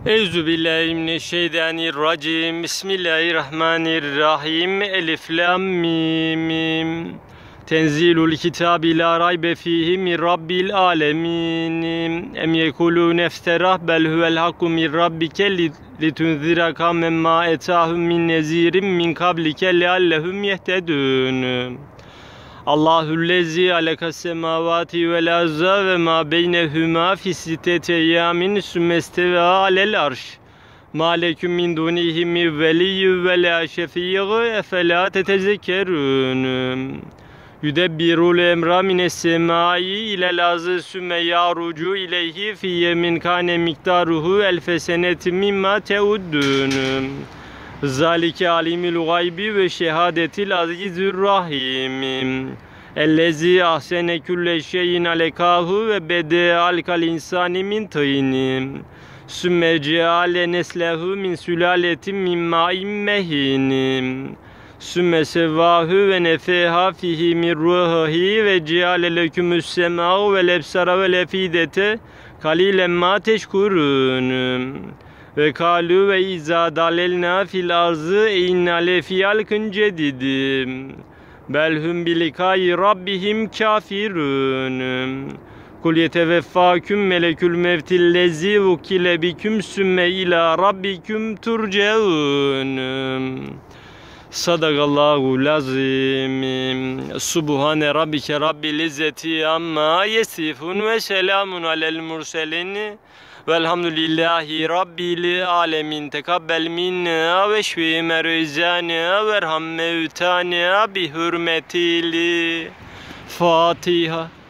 Euzubillahimineşşeytanirracim. Bismillahirrahmanirrahim. Elif lam mim. Tenzilul kitabi la raybe fihi min rabbil alemin. Em yekulun efterah bel huvel hakku min rabbike litunzira kavmen ma etahum min nezirin min kablike leallehum yehtedun. Allahüllezi alekas semavati vel arza ve ma beynehuma fi sitteti eyyamin sümmesteve alel arş. Ma leküm min dunihi min veliyyü ve la şefiyyi efela tetezekkerun. Yüdebbirul emra mines semai ilel azı sümme yarucu ileyhi fi yemin kane miktaruhu elfeseneti mimma teuddun. Zalike alimul gaybi ve şehadetil azizür rahim. Ellezi ahsene külle şeyin alekahu ve bede alkal insani min tıyni. Sümme ceale neslehu min sülaletin min ma'in mehin. Sümme sevvahu ve nefeha fihi min ruhihi ve ceale lekümüs sema'u ve lebsara ve lefidete kalilen ma teşkurun. Ve kalu ve izâ dalelnâ fil arzı einnâ lefî halkın cedidim. Belhum bilikâi rabbihim kâfirûn. Kul yeteveffâküm melekül mevtillezî vukile biküm sümme ilâ rabbiküm turceûn. Sadakallahu lazim. Subhane rabbike rabbil izzeti amma yesifun ve selamun alel murselin. Velhamdülillahi Rabbil alemin. Tekabbel minna ve şfi merizana ve erham mevtana bi hürmetil Fatiha.